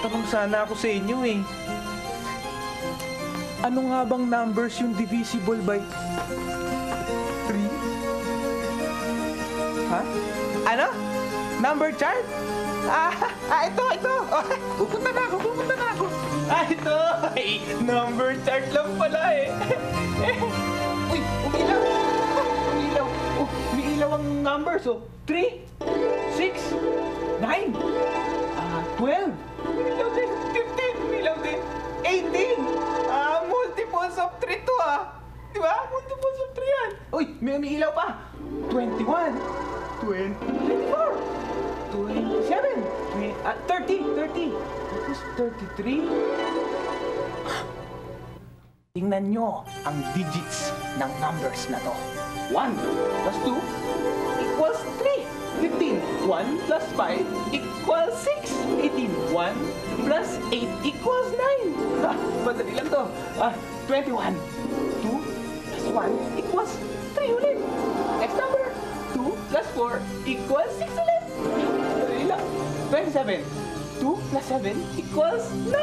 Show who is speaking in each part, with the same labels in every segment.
Speaker 1: magtatanong sana ako sa inyo eh. Ano nga bang numbers yung divisible by 3? Ha? Ano? Number chart? Ito. Oh, pupunta na ako. Ito. Ay, number chart lang pala eh. Uy, umilaw. Umilaw ang numbers. Oh, 3, 6, 9, 12. Umilaw din. 15. Umilaw din. 18. Multiples of 3 to Di ba? Multiples of 3 yan. Uy, may umiilaw pa. 21. 24. 27. 30. Tapos 33. Tingnan nyo ang digits ng numbers na to. 1 plus 2 equals 3. 15. 1 plus 5 equals 6. 18. 1 plus 8 equals 9. Madali lang to. 21. 2 plus 1 equals 3 ulit. Next number. 2 plus 4 equals 6 ulit. Madali lang. 27. 2 plus 7 equals 9.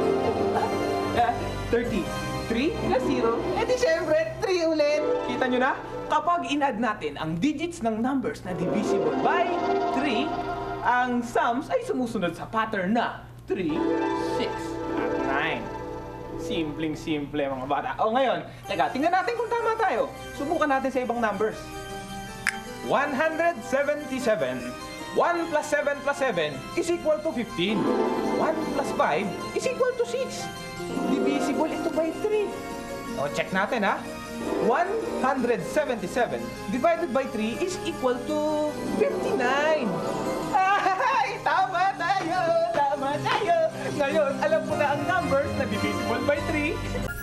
Speaker 1: 30. 3 plus 0. Di syempre, 3 ulit. Kita nyo na? Kapag in-add natin ang digits ng numbers na divisible by 3, ang sums ay sumusunod sa pattern na 3, 6, at 9. Simpleng-simple mga bata. O ngayon, tingnan natin kung tama tayo. Subukan natin sa ibang numbers. 177. 1 plus 7 plus 7 is equal to 15. 1 plus 5 is equal to 6. Divisible ito by 3. O, check natin ha. 177 divided by 3 is equal to 59. Ay, tama tayo! Ngayon, alam mo na ang numbers na divisible by 3.